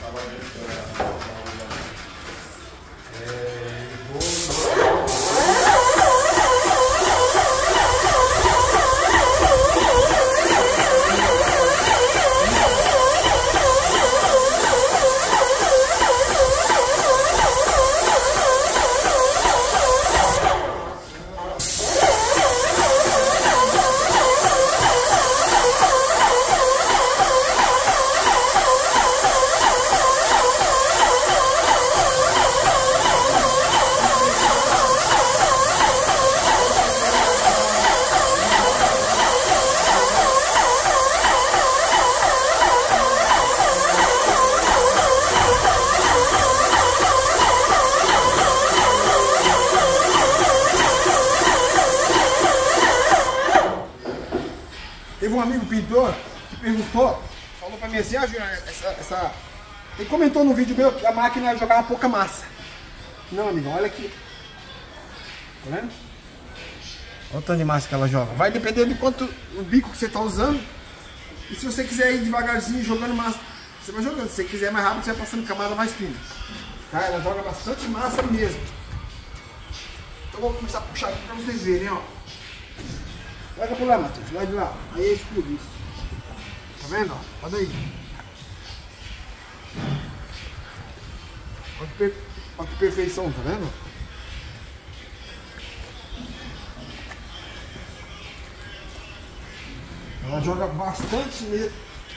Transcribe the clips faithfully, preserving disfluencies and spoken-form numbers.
Teve um amigo pintor que perguntou, falou pra mim assim, ah, Júnior, essa, essa... ele comentou no vídeo meu que a máquina jogava pouca massa. Não, amigo, olha aqui. Tá vendo? Olha o tanto de massa que ela joga. Vai depender de quanto o bico que você tá usando. E se você quiser ir devagarzinho jogando massa, você vai jogando. Se você quiser mais rápido, você vai passando camada mais fina. Tá? Ela joga bastante massa mesmo. Então vou começar a puxar aqui pra vocês verem, ó. Larga por lá, Matheus, vai de lá. Aí é escuro isso. Tá vendo? Ó? Olha aí. Olha que, per... Olha que perfeição, tá vendo? Ela joga bastante mesmo.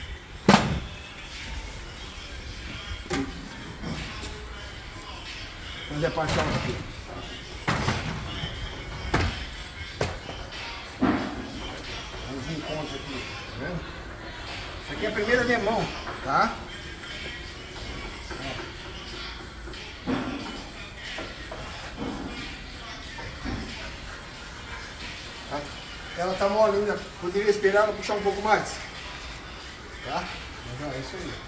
Vou fazer a parte aqui. Encontro aqui, tá vendo? Isso aqui é a primeira demão, tá? Tá? Ela tá mole ainda, poderia esperar ela puxar um pouco mais, tá? Mas ó, é isso aí.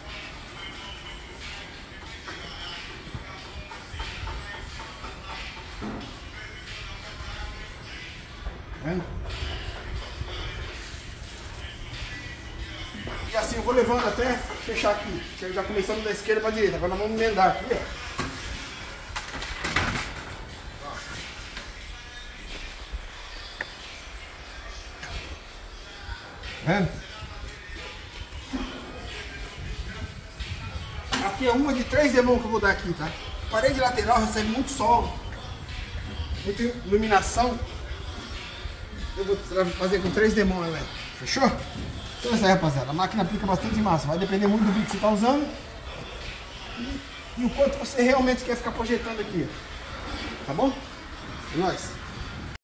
Tá vendo? E assim eu vou levando até fechar aqui. Já começando da esquerda para a direita. Agora nós vamos emendar aqui, ó. Tá vendo? Aqui é uma de três demãos que eu vou dar aqui, tá? Parede lateral recebe muito sol, muita iluminação. Eu vou fazer com três demãos, né, velho? Fechou? Então é isso aí, rapaziada, a máquina aplica bastante massa, vai depender muito do vídeo que você está usando e, e o quanto você realmente quer ficar projetando aqui, tá bom? É nóis!